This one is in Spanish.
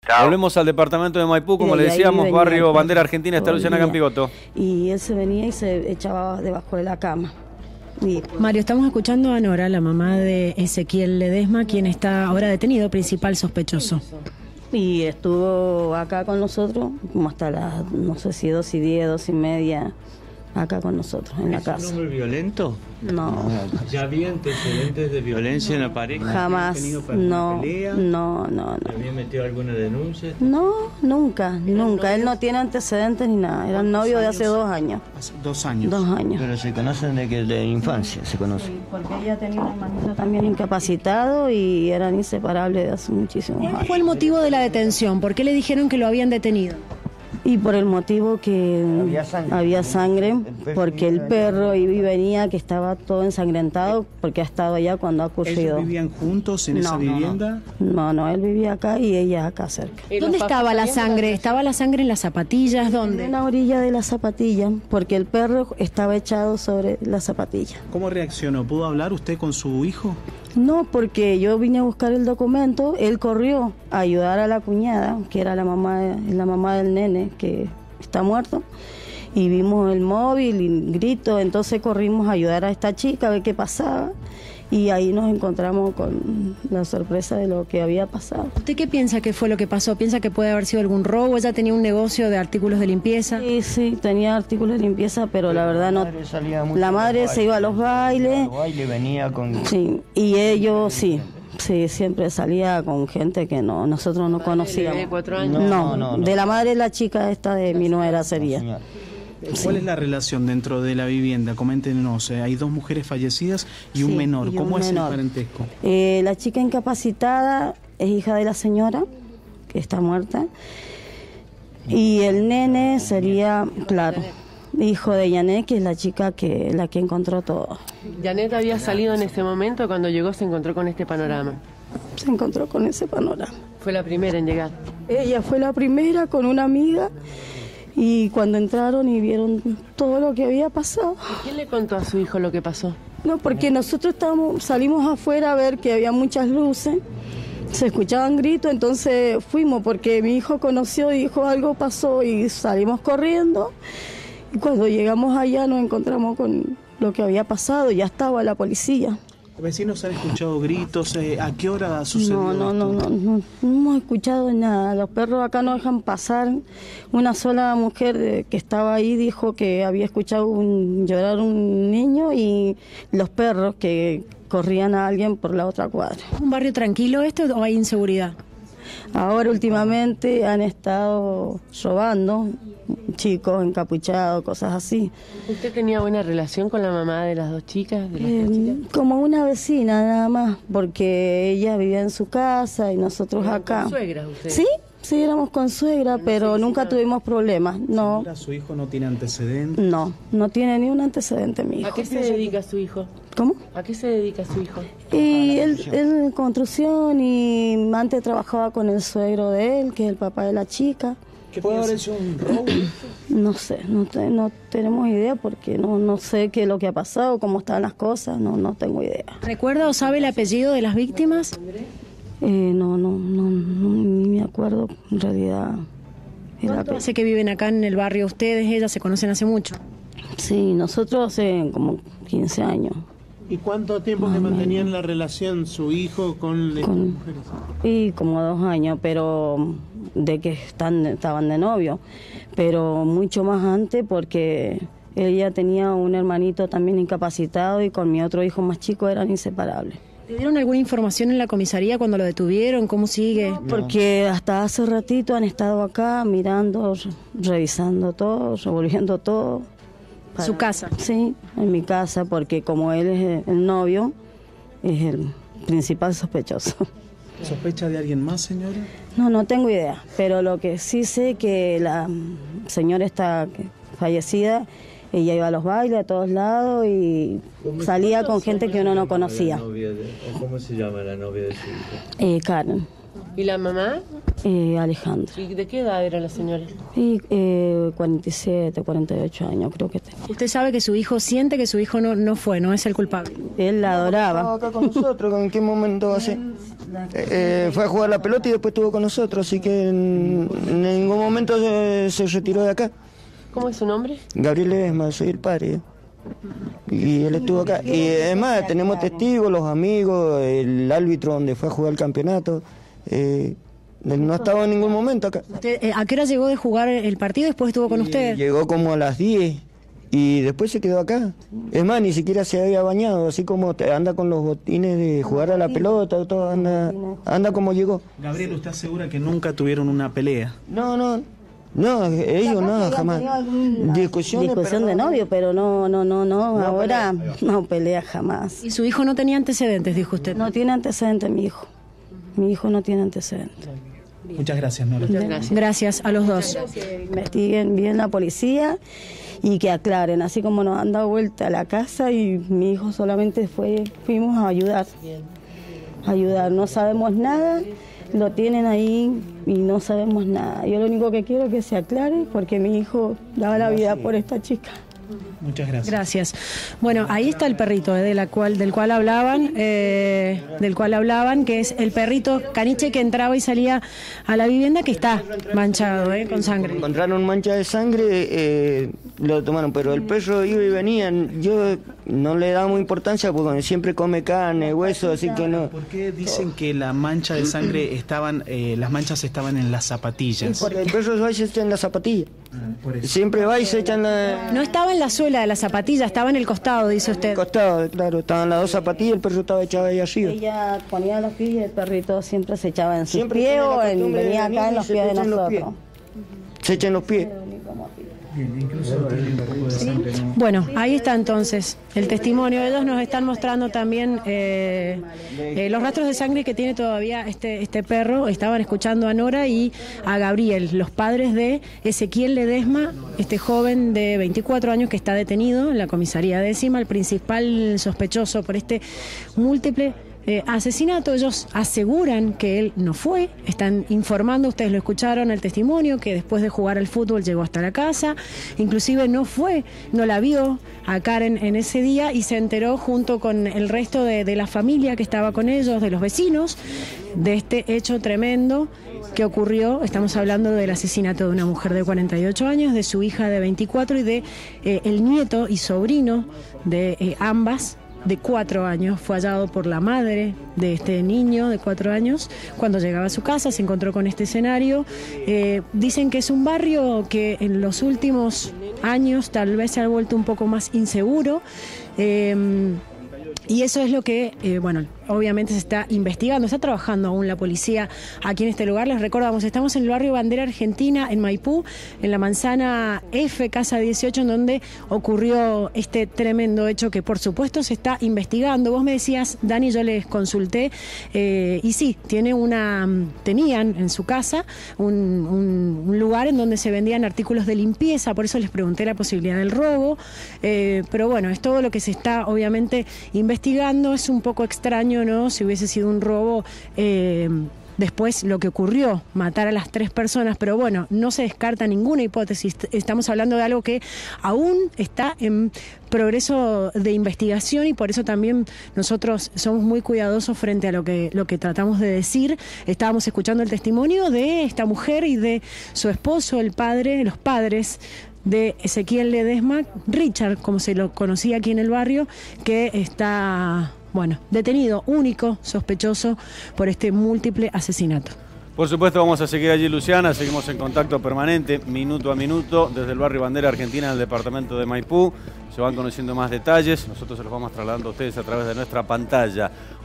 Chao. Volvemos al departamento de Maipú, como Y le ahí decíamos, venía barrio el Bandera Argentina, está todo el Luciana día. Campigoto. Y él se venía y se echaba debajo de la cama. Y Mario, estamos escuchando a Nora, la mamá de Ezequiel Ledesma, quien está ahora detenido, principal sospechoso. Y estuvo acá con nosotros como hasta las, no sé si 2:10, 2:30, acá con nosotros en la casa. ¿Es un hombre violento? No, ¿Ya había antecedentes de violencia en la pareja? jamás, ¿Había tenido no, pelea? no. ¿Le había metido alguna denuncia? No, nunca. Él no tiene antecedentes ni nada. Era novio de hace 2 años. Hace 2 años. 2 años. Pero se conocen de infancia, se conocen. Sí, porque ella tenía un hermanito también incapacitado y eran inseparables de hace muchísimos ¿Cuál años. fue el motivo de la detención? ¿Por qué le dijeron que lo habían detenido? Y por el motivo que había sangre, porque el perro iba y venía, que estaba todo ensangrentado, porque ha estado allá cuando ha ocurrido. ¿Ellos vivían juntos en esa No, vivienda? No, él vivía acá y ella acá cerca. ¿Dónde estaba la sangre? ¿Estaba la sangre en las zapatillas? En ¿Dónde? la orilla de la zapatilla, porque el perro estaba echado sobre la zapatilla. ¿Cómo reaccionó? ¿Pudo hablar usted con su hijo? No, porque yo vine a buscar el documento, él corrió a ayudar a la cuñada, que era la mamá del nene que está muerto, y vimos el móvil y grito, entonces corrimos a ayudar a esta chica a ver qué pasaba, y ahí nos encontramos con la sorpresa de lo que había pasado. ¿Usted qué piensa que fue lo que pasó? ¿Piensa que puede haber sido algún robo? ¿Ella tenía un negocio de artículos de limpieza? Sí, tenía artículos de limpieza, pero la verdad no. La madre se iba a los bailes. Venía con... Sí, y ellos sí, siempre salía con gente que nosotros no conocíamos. ¿De 4 años? No, de la madre de la chica esta de mi nuera sería. ¿Cuál es la relación dentro de la vivienda? Coméntenos. Hay 2 mujeres fallecidas y un Sí, menor. y un ¿Cómo es el menor. parentesco? La chica incapacitada es hija de la señora, que está muerta, y el nene sería, claro, hijo de Yanet, que es la chica la que encontró todo. Janet había salido en ese momento, cuando llegó se encontró con este panorama. Se encontró con ese panorama. Fue la primera en llegar. Ella fue la primera con una amiga, y cuando entraron y vieron todo lo que había pasado. ¿Quién le contó a su hijo lo que pasó? No, porque nosotros salimos afuera a ver que había muchas luces, se escuchaban gritos, entonces fuimos porque mi hijo conoció y dijo algo pasó y salimos corriendo. Y cuando llegamos allá nos encontramos con lo que había pasado, ya estaba la policía. ¿Los vecinos han escuchado gritos? ¿A qué hora sucedió No hemos escuchado nada. Los perros acá no dejan pasar. Una sola mujer que estaba ahí dijo que había escuchado llorar un niño y los perros que corrían a alguien por la otra cuadra. ¿Un barrio tranquilo este o hay inseguridad? Ahora últimamente han estado robando chicos encapuchados, cosas así. ¿Usted tenía buena relación con la mamá de las 2 chicas? Como una vecina nada más, porque ella vivía en su casa y nosotros acá. ¿Con suegras ustedes? Sí, éramos con suegra, pero nunca tuvimos problemas. No, Señora, ¿su hijo no tiene antecedentes? no tiene ni un antecedente mi hijo. ¿A qué se dedica su hijo? ¿Cómo? ¿A qué se dedica su hijo? Y él en construcción y antes trabajaba con el suegro de él, que es el papá de la chica. ¿Puede haber sido un robo? No sé, no tenemos idea porque no sé qué es lo que ha pasado, cómo están las cosas, no tengo idea. ¿Recuerda o sabe el apellido de las víctimas? No, ni me acuerdo, en realidad. ¿Cuánto hace que viven acá en el barrio ustedes? Ellas se conocen hace mucho. Sí, nosotros hace como 15 años. ¿Y cuánto tiempo que mantenían la relación su hijo con estas mujeres? Y como 2 años, pero de que estaban de novio, pero mucho más antes porque ella tenía un hermanito también incapacitado y con mi otro hijo más chico eran inseparables. ¿Le dieron alguna información en la comisaría cuando lo detuvieron? ¿Cómo sigue? No, porque hasta hace ratito han estado acá mirando, revisando todo, revolviendo todo. ¿Su casa? Sí, en mi casa, porque como él es el novio, es el principal sospechoso. ¿Sospecha de alguien más, señora? No tengo idea, pero lo que sí sé que la señora está fallecida, ella iba a los bailes a todos lados y salía con gente que uno no conocía. ¿Cómo se llama la novia de su hijo? Karen. ¿Y la mamá? Alejandra. ¿Y de qué edad era la señora? Y 47, 48 años creo que tengo. Usted sabe que su hijo siente que su hijo no fue, no es el culpable. Él la adoraba. Estaba acá con nosotros, ¿en qué momento hace? Fue a jugar la pelota y después estuvo con nosotros, así que en ningún momento se retiró de acá. ¿Cómo es su nombre? Gabriel Ledesma, soy el padre. Y él estuvo acá. Y además tenemos testigos, los amigos, el árbitro donde fue a jugar el campeonato. No estaba en ningún momento acá. Usted, ¿a qué hora llegó de jugar el partido y después estuvo con usted? Llegó como a las 10 y después se quedó acá. Es más, ni siquiera se había bañado, así como anda con los botines de jugar a la pelota, todo anda como llegó. Gabriel, ¿usted asegura que nunca tuvieron una pelea? No, ellos no, jamás. Discusión de novio, pero no, ahora no pelea jamás. Y su hijo no tenía antecedentes, dijo usted. No tiene antecedentes mi hijo. Mi hijo no tiene antecedentes. Muchas gracias, Nora. Gracias a los dos. Que investiguen bien la policía y que aclaren, así como nos han dado vuelta a la casa y mi hijo solamente fuimos a ayudar. No sabemos nada, lo tienen ahí y no sabemos nada. Yo lo único que quiero es que se aclare porque mi hijo daba la vida por esta chica. Muchas gracias. Gracias. Bueno, ahí está el perrito del cual hablaban, que es el perrito caniche que entraba y salía a la vivienda, que está manchado con sangre. Encontraron mancha de sangre, lo tomaron, pero el perro iba y venía. Yo no le damos importancia porque siempre come carne, hueso, así que no. ¿Por qué dicen que la mancha de sangre las manchas estaban en las zapatillas? Porque el perro va y se echa en la zapatilla. Siempre va y se echa en la... No estaba en la suela de la zapatilla, estaba en el costado, dice usted. Costado, claro, estaban las dos zapatillas, el perro estaba echado ahí arriba. Ella ponía los pies y el perrito siempre se echaba en sus Siempre pies tiene la o costumbre de venía venir acá en y los se pies de echa en los pies. nosotros. Se echa en los pies. Bueno, ahí está entonces el testimonio. Ellos nos están mostrando también los rastros de sangre que tiene todavía este perro. Estaban escuchando a Nora y a Gabriel, los padres de Ezequiel Ledesma, este joven de 24 años que está detenido en la comisaría décima, el principal sospechoso por este múltiple asesinato. Ellos aseguran que él no fue, están informando, ustedes lo escucharon, el testimonio, que después de jugar al fútbol llegó hasta la casa, inclusive no la vio a Karen en ese día y se enteró junto con el resto de la familia que estaba con ellos, de los vecinos, de este hecho tremendo que ocurrió. Estamos hablando del asesinato de una mujer de 48 años, de su hija de 24 y de el nieto y sobrino de ambas, de 4 años. Fue hallado por la madre de este niño de 4 años. Cuando llegaba a su casa se encontró con este escenario. Dicen que es un barrio que en los últimos años tal vez se ha vuelto un poco más inseguro. Y eso es lo que, obviamente se está investigando, está trabajando aún la policía aquí en este lugar. Les recordamos, estamos en el barrio Bandera Argentina, en Maipú, en la manzana F, casa 18, en donde ocurrió este tremendo hecho que por supuesto se está investigando. Vos me decías, Dani, yo les consulté, y sí, tenían en su casa un lugar en donde se vendían artículos de limpieza, por eso les pregunté la posibilidad del robo, pero bueno, es todo lo que se está obviamente investigando. Es un poco extraño, ¿no? Si hubiese sido un robo, después lo que ocurrió, matar a las 3 personas, pero bueno, no se descarta ninguna hipótesis. Estamos hablando de algo que aún está en progreso de investigación y por eso también nosotros somos muy cuidadosos frente a lo que tratamos de decir. Estábamos escuchando el testimonio de esta mujer y de su esposo, los padres de Ezequiel Ledesma, Richard, como se lo conocía aquí en el barrio, que está, detenido, único sospechoso por este múltiple asesinato. Por supuesto vamos a seguir allí, Luciana, seguimos en contacto permanente, minuto a minuto, desde el barrio Bandera Argentina en el departamento de Maipú. Se van conociendo más detalles, nosotros se los vamos trasladando a ustedes a través de nuestra pantalla.